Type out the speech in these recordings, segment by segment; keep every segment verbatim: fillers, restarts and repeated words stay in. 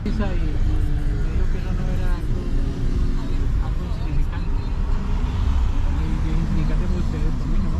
Y, y me dijo que eso no era algo, algo insignificante. Y bien insignificante para ustedes, para mí no.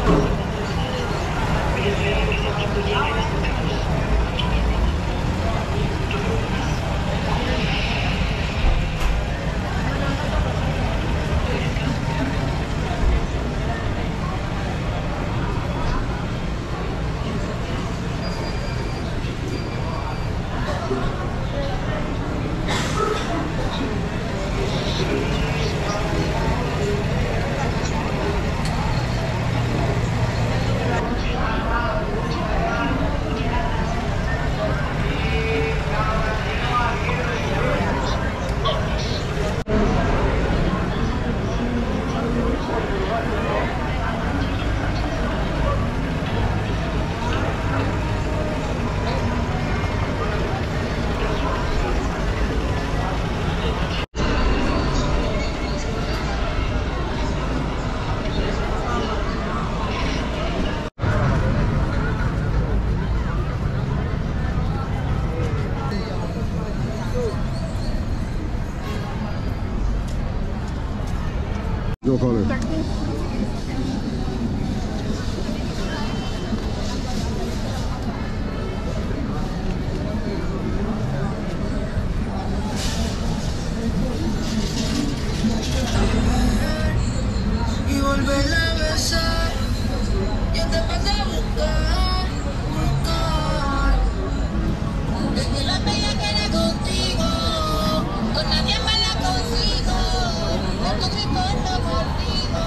No color. Y volverla a besar, yo te pasé a buscar, buscar. Desde la bella que era contigo, con nadie más la consigo, no estoy importa contigo.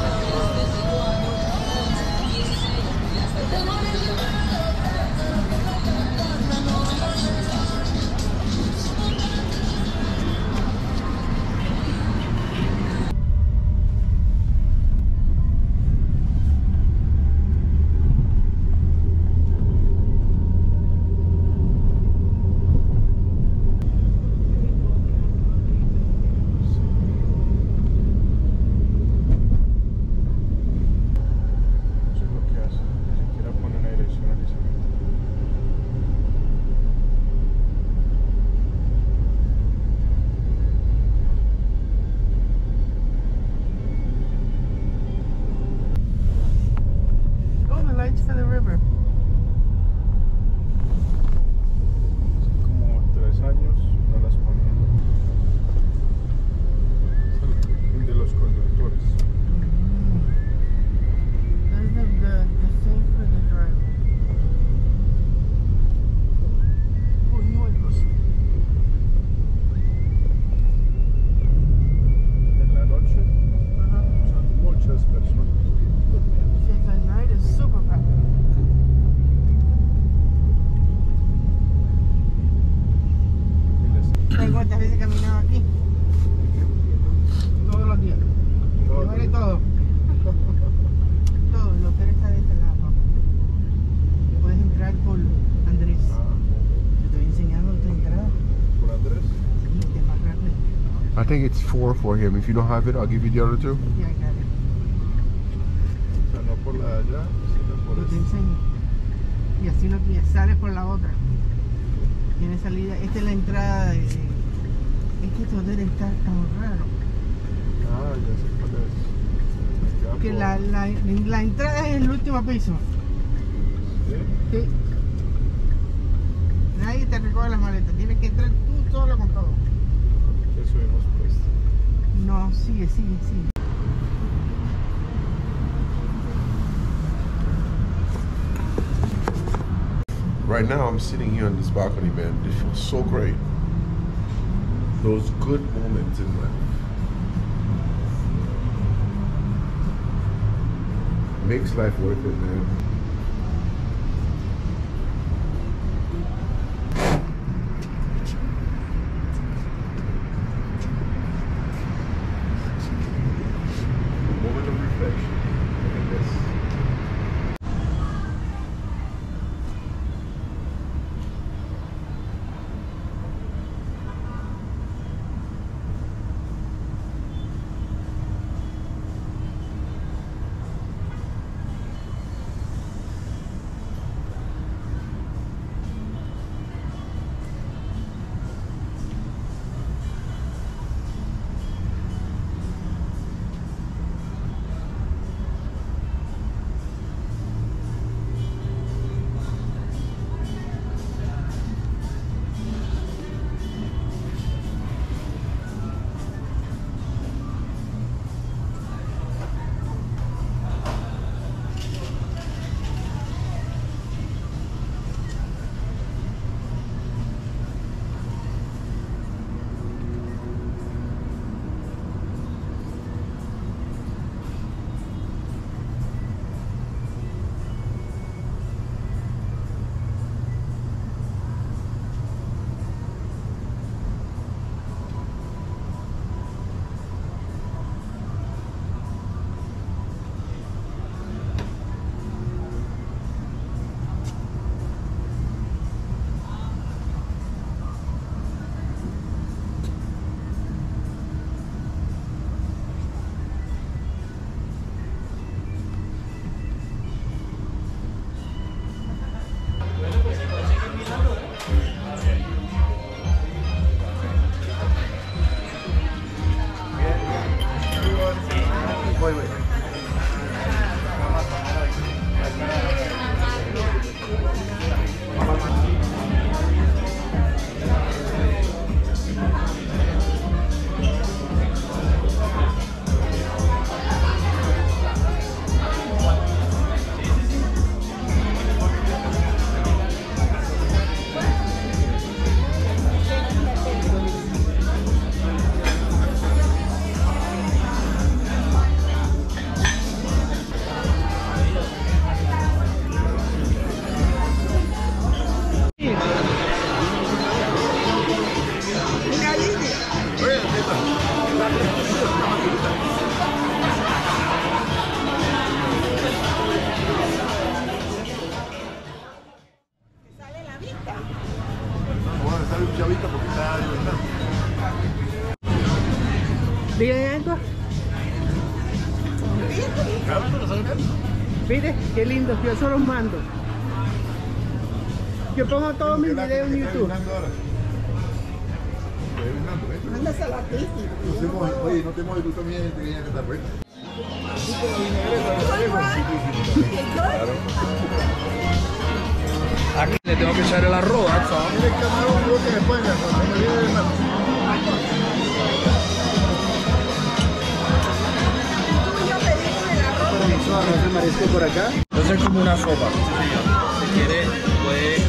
For the river. Hace como tres años no las ponían. Es el fin de los conductores. There's the, the, the thing for the driver. Buñuelos. En la noche Uh-huh. son muchas personas. Yes, at night is super packed. ¿Sabes cuántas veces he caminado aquí? Todos los días. Todo. Me duele todo. Todo. El hotel está de este lado. Puedes entrar por Andrés. Ah, Te estoy enseñando tu entrada. por Andrés. Sí, que es más rápido. I think it's four for him. If you don't have it, I'll give you the other two. Sí, I got it. O sea, no por la de allá, sino por Yo te esta. enseño. Y así no tienes, sales por la otra. Tiene salida. Esta es la entrada de. Es que este hotel está tan raro. Ah, ya sé cuál es. Me queda Que por- la, la, la entrada es el último piso. ¿Sí? Sí. Nadie te recoge las maletas. Tienes que entrar tú solo con todo. Que subimos pues. No, sigue, sigue, sigue. Right now, I'm sitting here on this balcony, man. It feels so great. Those good moments in life. Makes life worth it, man. A moment of reflection. Look at this. Mire, qué lindo, yo solo los mando. Yo pongo todos mis videos en YouTube. Mándaselo a ti. Oye, no te mueves tú también, te vienes a cantar vuelta. Aquí le tengo que echar el arroz, ¿sabes? Mira el camarón, lo que después, cuando me viene de mano. Arroz de marisco por acá. Entonces es como una sopa. Si quiere, puede...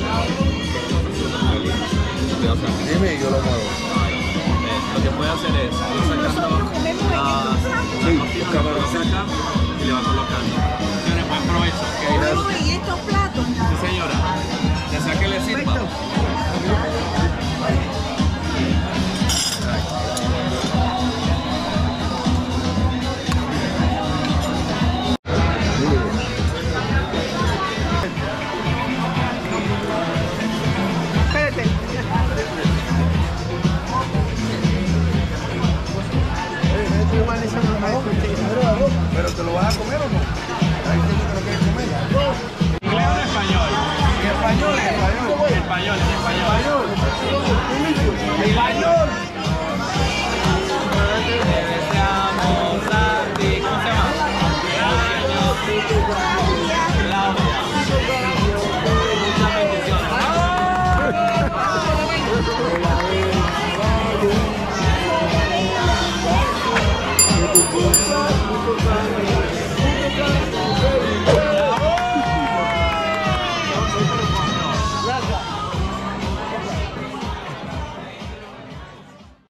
Dime y yo lo muevo. Lo que puede hacer es ir sacando la camarones acá y le va colocando. Señores, buen provecho. Uy, ¿y estos platos? Sí, señora. ¿Desea que le sirva? ¿Pero te lo vas a comer o no? Ahí tienes que lo quieres comer. ¿Inglés o español? ¿En español? ¿En español? Español, español. ¿Español? ¿Español? Te deseamos a ti. ¿Cómo se llama? Claudia. Muchas bendiciones. Thank you.